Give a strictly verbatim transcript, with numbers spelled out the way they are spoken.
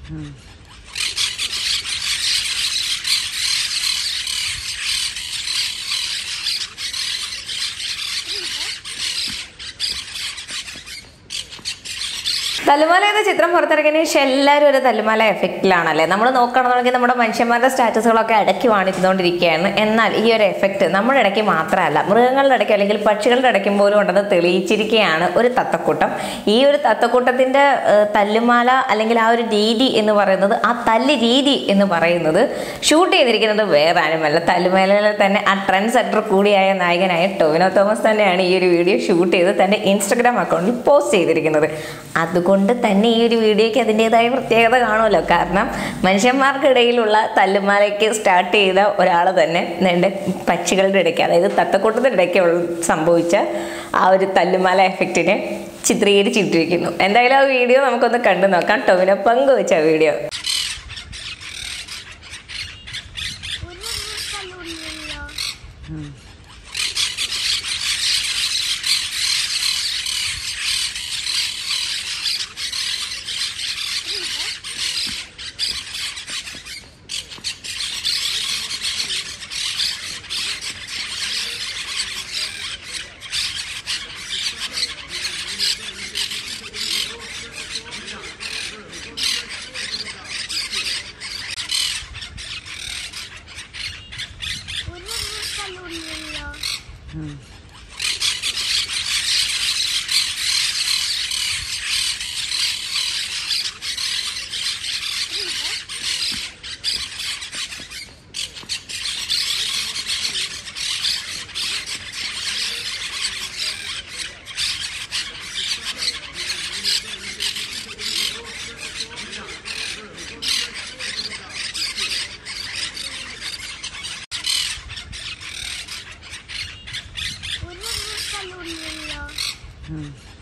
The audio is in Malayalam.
തല്ലുമാല എന്ന ചിത്രം പുറത്തിറങ്ങിയതിന് ശേഷം എല്ലാവരും ഒരു തല്ലുമാല എഫക്റ്റിലാണല്ലേ. നമ്മൾ നോക്കുകയാണെന്നുണ്ടെങ്കിൽ നമ്മുടെ മനുഷ്യന്മാരുടെ സ്റ്റാറ്റസുകളൊക്കെ ഇടയ്ക്ക് കാണിച്ചുകൊണ്ടിരിക്കുകയാണ്. എന്നാൽ ഈ ഒരു എഫക്റ്റ് നമ്മുടെ ഇടയ്ക്ക് മാത്രമല്ല, മൃഗങ്ങളുടെ ഇടയ്ക്ക് അല്ലെങ്കിൽ പക്ഷികളുടെ ഇടയ്ക്കും പോലും ഉണ്ടെന്ന് തെളിയിച്ചിരിക്കുകയാണ് ഒരു തത്തക്കൂട്ടം. ഈ ഒരു തത്തക്കൂട്ടത്തിൻ്റെ തല്ലുമാല അല്ലെങ്കിൽ ആ ഒരു രീതി എന്ന് പറയുന്നത്, ആ തല്ല് രീതി എന്ന് പറയുന്നത് ഷൂട്ട് ചെയ്തിരിക്കുന്നത് വേറെ ആരുമല്ല, തല്ലുമാലയിലെ തന്നെ ആ ട്രെൻഡ് സെറ്റർ കൂടിയായ നായകനായ ടൊവിനോ തോമസ് തന്നെയാണ് ഈ ഒരു വീഡിയോ ഷൂട്ട് ചെയ്ത് തൻ്റെ ഇൻസ്റ്റഗ്രാം അക്കൗണ്ടിൽ പോസ്റ്റ് ചെയ്തിരിക്കുന്നത്. അതുകൊണ്ട് കൊണ്ട് തന്നെ ഈ ഒരു വീഡിയോയ്ക്ക് അതിൻ്റെതായ പ്രത്യേകത കാണുമല്ലോ. കാരണം മനുഷ്യന്മാർക്കിടയിലുള്ള തല്ലുമാലയ്ക്ക് സ്റ്റാർട്ട് ചെയ്ത ഒരാൾ തന്നെ എൻ്റെ പക്ഷികളുടെ ഇടയ്ക്ക്, അതായത് തത്തക്കൂട്ടത്തിൻ്റെ ഇടയ്ക്ക് സംഭവിച്ച ആ ഒരു തല്ലുമാല എഫക്റ്റിനെ ചിത്രീകരിച്ചിട്ടിരിക്കുന്നു. എന്തായാലും ആ വീഡിയോ നമുക്കൊന്ന് കണ്ടു നോക്കാം. ടൊവിനോ പങ്കുവെച്ച വീഡിയോ. Hmm.